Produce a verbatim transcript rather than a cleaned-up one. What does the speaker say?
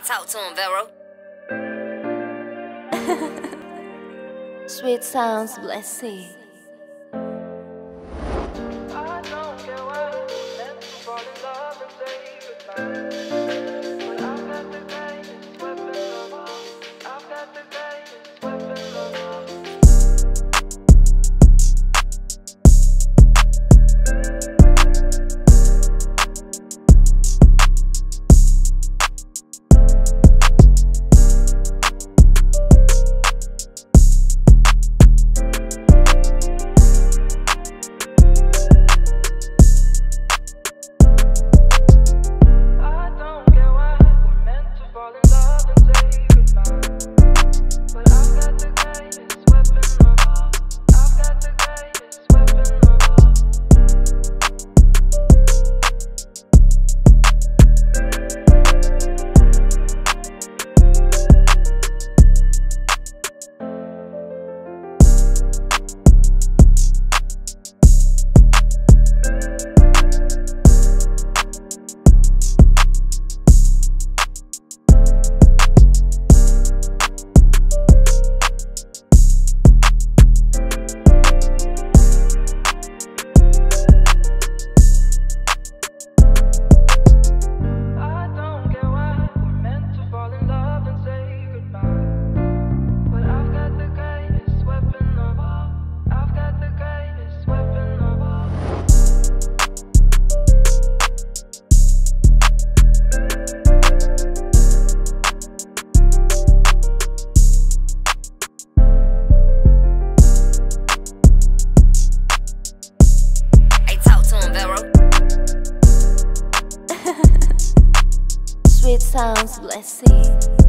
talk to him, Vero. Sweet sounds, Blessy. I don't care why we're meant to fall in love and say goodbye. But I've got the greatest weapon of all. I've got the greatest weapon of all. Sweet sounds, Blessy.